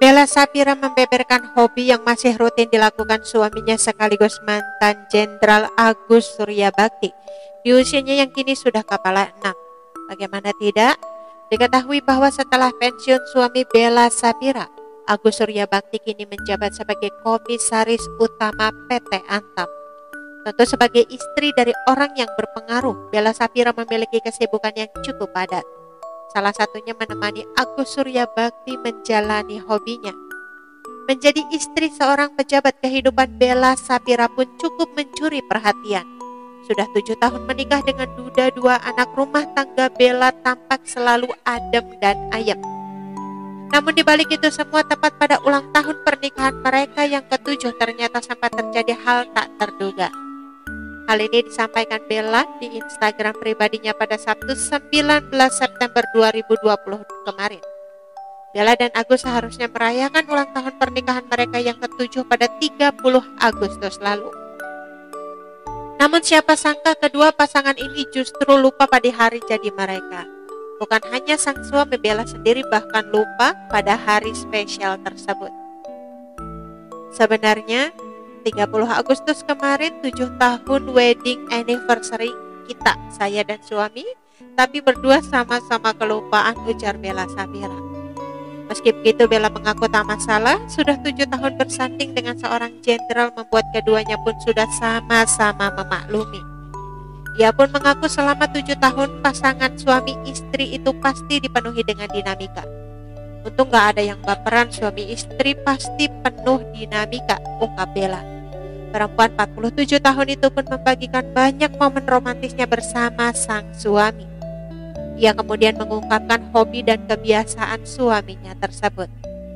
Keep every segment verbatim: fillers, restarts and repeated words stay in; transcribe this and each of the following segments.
Bella Saphira membeberkan hobi yang masih rutin dilakukan suaminya sekaligus mantan Jenderal Agus Suryabakti di usianya yang kini sudah kepala enam. Bagaimana tidak? Diketahui bahwa setelah pensiun suami Bella Saphira, Agus Suryabakti kini menjabat sebagai komisaris utama P T Antam. Tentu sebagai istri dari orang yang berpengaruh, Bella Saphira memiliki kesibukan yang cukup padat. Salah satunya menemani Agus Suryabakti menjalani hobinya. Menjadi istri seorang pejabat, kehidupan Bella Saphira pun cukup mencuri perhatian. Sudah tujuh tahun menikah dengan duda dua anak, rumah tangga Bella tampak selalu adem dan ayem. Namun dibalik itu semua, tepat pada ulang tahun pernikahan mereka yang ketujuh, ternyata sempat terjadi hal tak terduga. Hal ini disampaikan Bella di Instagram pribadinya pada Sabtu sembilan belas September dua ribu dua puluh kemarin. Bella dan Agus seharusnya merayakan ulang tahun pernikahan mereka yang ketujuh pada tiga puluh Agustus lalu. Namun siapa sangka kedua pasangan ini justru lupa pada hari jadi mereka. Bukan hanya sang suami, Bella sendiri bahkan lupa pada hari spesial tersebut. Sebenarnya tiga puluh Agustus kemarin tujuh tahun wedding anniversary kita, saya dan suami, tapi berdua sama-sama kelupaan, ujar Bella Saphira. Meski begitu, Bella mengaku tak masalah. Sudah tujuh tahun bersanding dengan seorang jenderal membuat keduanya pun sudah sama-sama memaklumi. Ia pun mengaku selama tujuh tahun pasangan suami istri itu pasti dipenuhi dengan dinamika. Untung gak ada yang baperan, suami istri pasti penuh dinamika, ungkap Bella. Perempuan empat puluh tujuh tahun itu pun membagikan banyak momen romantisnya bersama sang suami. Ia kemudian mengungkapkan hobi dan kebiasaan suaminya tersebut.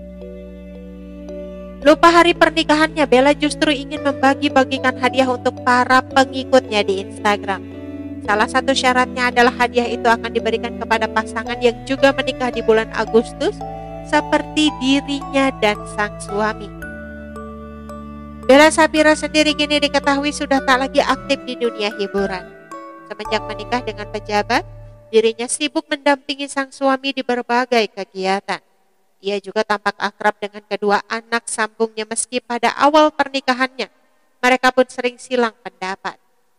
Lupa hari pernikahannya, Bella justru ingin membagi-bagikan hadiah untuk para pengikutnya di Instagram. Salah satu syaratnya adalah hadiah itu akan diberikan kepada pasangan yang juga menikah di bulan Agustus, seperti dirinya dan sang suami. Bella Saphira sendiri kini diketahui sudah tak lagi aktif di dunia hiburan. Semenjak menikah dengan pejabat, dirinya sibuk mendampingi sang suami di berbagai kegiatan. Ia juga tampak akrab dengan kedua anak sambungnya meski pada awal pernikahannya mereka pun sering silang pendapat.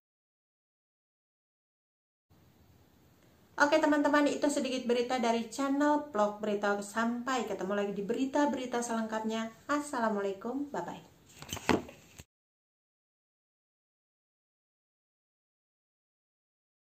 Oke teman-teman, itu sedikit berita dari channel Vlog Berita. Sampai ketemu lagi di berita-berita selengkapnya. Assalamualaikum, bye-bye.